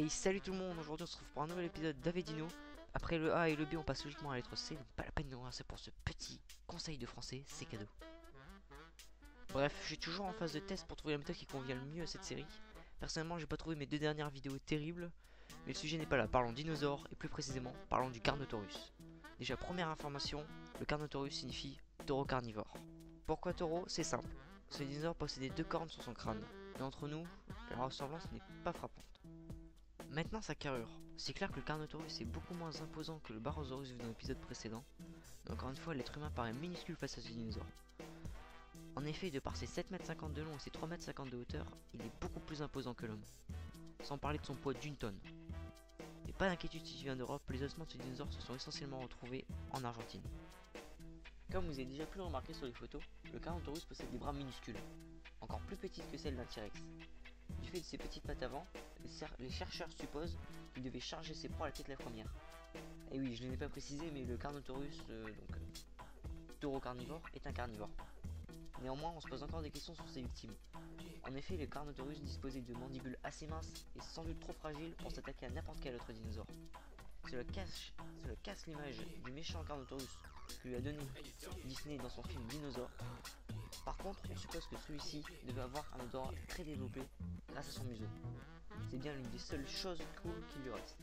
Salut tout le monde, aujourd'hui on se retrouve pour un nouvel épisode d'Avedino. Après le A et le B on passe logiquement à la lettre C, donc pas la peine de nous lancer pour ce petit conseil de français, c'est cadeau. Bref, je suis toujours en phase de test pour trouver la méthode qui convient le mieux à cette série. Personnellement j'ai pas trouvé mes deux dernières vidéos terribles, mais le sujet n'est pas là, parlons dinosaures et plus précisément parlons du Carnotaurus. Déjà première information, le Carnotaurus signifie taureau carnivore. Pourquoi taureau? C'est simple, ce dinosaure possédait deux cornes sur son crâne, et entre nous, la ressemblance n'est pas frappante. Maintenant sa carrure. C'est clair que le Carnotaurus est beaucoup moins imposant que le Barosaurus vu dans l'épisode précédent, mais encore une fois l'être humain paraît minuscule face à ce dinosaure. En effet, de par ses 7,50 m de long et ses 3,50 m de hauteur, il est beaucoup plus imposant que l'homme, sans parler de son poids d'une tonne. Mais pas d'inquiétude si tu viens d'Europe, les ossements de ce dinosaure se sont essentiellement retrouvés en Argentine. Comme vous avez déjà pu le remarquer sur les photos, le Carnotaurus possède des bras minuscules, encore plus petites que celles d'un T-Rex. Du fait de ses petites pattes avant, les chercheurs supposent qu'il devait charger ses proies à la tête la première. Et oui, je ne l'ai pas précisé, mais le Carnotaurus, taureau carnivore, est un carnivore. Néanmoins, on se pose encore des questions sur ses victimes. En effet, le Carnotaurus disposait de mandibules assez minces et sans doute trop fragiles pour s'attaquer à n'importe quel autre dinosaure. Cela casse l'image du méchant Carnotaurus que lui a donné Disney dans son film Dinosaure. Par contre, on suppose que celui-ci devait avoir un odorat très développé grâce à son museau. C'est bien l'une des seules choses cool qu'il lui reste.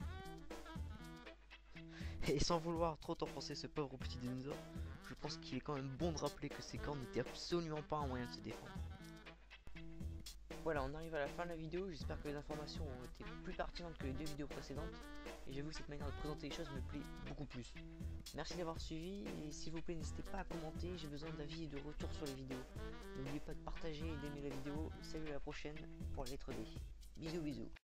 Et sans vouloir trop t'enfoncer ce pauvre petit dinosaure, je pense qu'il est quand même bon de rappeler que ses cornes n'étaient absolument pas un moyen de se défendre. Voilà, on arrive à la fin de la vidéo, j'espère que les informations ont été plus pertinentes que les deux vidéos précédentes, et j'avoue que cette manière de présenter les choses me plaît beaucoup plus. Merci d'avoir suivi, et s'il vous plaît n'hésitez pas à commenter, j'ai besoin d'avis et de retours sur les vidéos. N'oubliez pas de partager et d'aimer la vidéo, salut à la prochaine pour la lettre D. Bisous bisous.